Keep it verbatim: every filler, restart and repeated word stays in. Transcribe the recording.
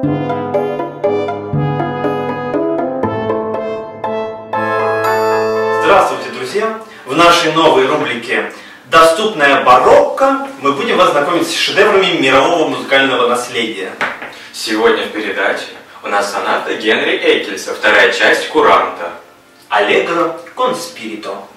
Здравствуйте, друзья! В нашей новой рубрике «Доступная барокко» мы будем вас знакомить с шедеврами мирового музыкального наследия. Сегодня в передаче у нас соната Генри Экельса, вторая часть куранта. Allegro con spirito.